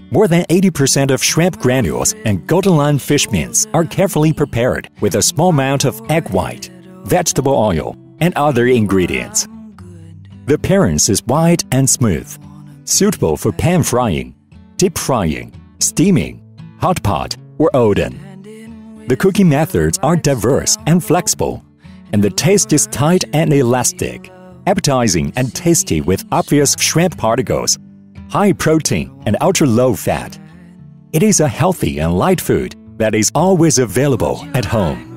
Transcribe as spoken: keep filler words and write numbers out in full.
More than eighty percent of shrimp granules and golden line fish mince are carefully prepared with a small amount of egg white, vegetable oil, and other ingredients. The appearance is white and smooth, suitable for pan frying, deep frying, steaming, hot pot, or oven. The cooking methods are diverse and flexible, and the taste is tight and elastic, appetizing and tasty with obvious shrimp particles, high protein and ultra-low fat. It is a healthy and light food that is always available at home.